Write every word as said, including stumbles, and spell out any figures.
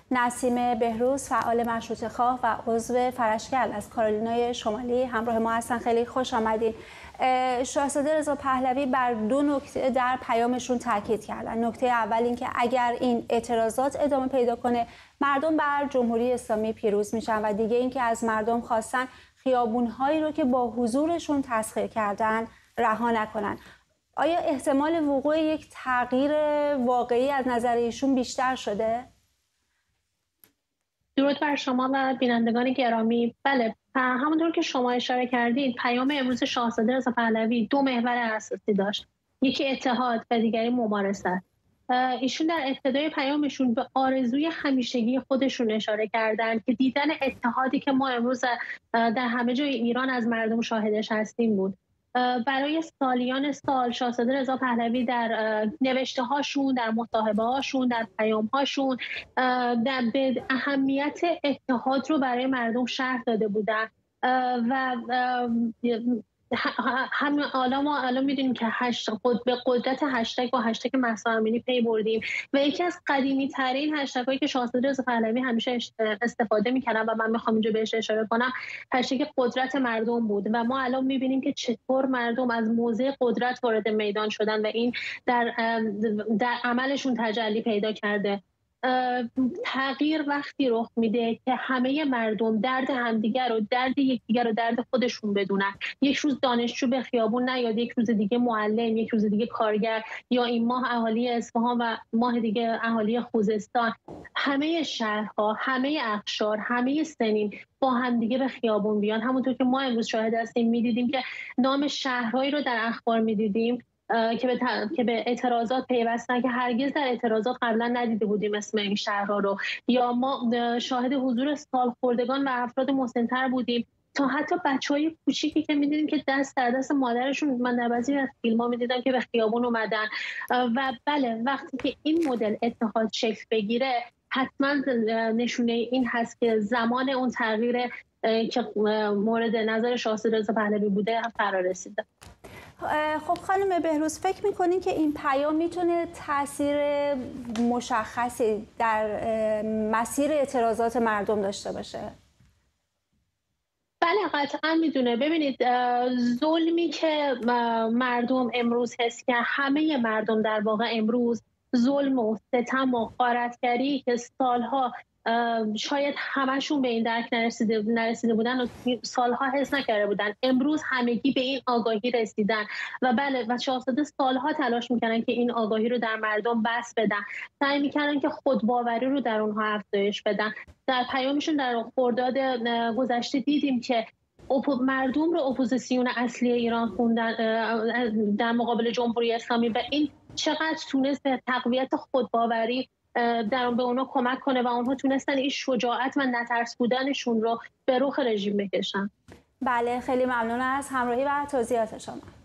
نسیم بهروز، فعال مشروطه خواه و عضو فرشگل از کارولینای شمالی همراه ما هستن. خیلی خوش آمدید. شاهزاده رضا پهلوی بر دو نکته در پیامشون تاکید کردن. نکته اول این که اگر این اعتراضات ادامه پیدا کنه مردم بر جمهوری اسلامی پیروز میشن و دیگه این که از مردم خواستن خیابون‌هایی رو که با حضورشون تسخیر کردن رها نکنن. آیا احتمال وقوع یک تغییر واقعی از نظر ایشون بیشتر شده؟ درود بر شما و بینندگان گرامی. بله، همونطور که شما اشاره کردید پیام امروز شاهزاده رضا پهلوی دو محور اساسی داشت، یکی اتحاد و دیگری مبارزت. ایشون در ابتدای پیامشون به آرزوی همیشگی خودشون اشاره کردند که دیدن اتحادی که ما امروز در همه جای ایران از مردم شاهدش هستیم بود. برای سالیان سال شاهزاده رضا پهلوی در نوشته هاشون، در مصاحبه هاشون، در پیام هاشون در به اهمیت اتحاد رو برای مردم شرح داده بودن و هم حالا ما الان میدونیم که هشت خود به قدرت هشتگ با هشتگ مهسا امینی پی بردیم و یکی از قدیمی ترین هشتگ هایی که شاهزاده رضا پهلوی همیشه استفاده میکردن و من میخوام اینجا بهش اشاره کنم هشتگ قدرت مردم بود و ما الان میبینیم که چطور مردم از موضع قدرت وارد میدان شدن و این در در عملشون تجلی پیدا کرده. تغییر وقتی رخ میده که همه مردم درد همدیگر رو، درد یکدیگر رو، درد خودشون بدونن. یک روز دانشجو به خیابون نیاد، یک روز دیگه معلم، یک روز دیگه کارگر، یا این ماه اهالی اصفهان و ماه دیگه اهالی خوزستان، همه شهرها، همه اقشار، همه سنین با همدیگه به خیابون بیان. همونطور که ما امروز شاهد هستیم، میدیدیم که نام شهرهایی رو در اخبار میدیدیم که به که به اعتراضات پیوستن که هرگز در اعتراضات قبلا ندیده بودیم اسم این شهرها رو، یا ما شاهد حضور سالخوردگان و افراد مسن‌تر بودیم تا حتی بچهای کوچیکی که می‌دیدیم که دست در دست مادرشون، من در بعضی از فیلم‌ها می‌دیدم که به خیابون اومدن. و بله، وقتی که این مدل اتحاد شکل بگیره حتما نشونه این هست که زمان اون تغییر که مورد نظر شاهزاده رضا پهلوی بوده فرا رسیده. خب خانم بهروز، فکر میکنین که این پیام میتونه تاثیر مشخصی در مسیر اعتراضات مردم داشته باشه؟ بله، قطعا میدونه. ببینید، ظلمی که مردم امروز حس که همه مردم در واقع امروز ظلم و ستم و غارتگری که سالها شاید همشون به این درک نرسیده, نرسیده بودن و سالها حس نکرده بودن، امروز همگی به این آگاهی رسیدن و بله، و شاهزاده سالها تلاش میکنن که این آگاهی رو در مردم بس بدن، سعی میکنن که خودباوری رو در اونها افزایش بدن. در پیامشون در خرداد گذشته دیدیم که مردم رو اپوزیسیون اصلی ایران خوندن در مقابل جمهوری اسلامی و این چقدر تونست به تقویت خودباوری در به اونا کمک کنه و اونها تونستن این شجاعت و نترس بودنشون رو به رخ رژیم بکشن. بله، خیلی ممنون از همراهی و توضیحات شما.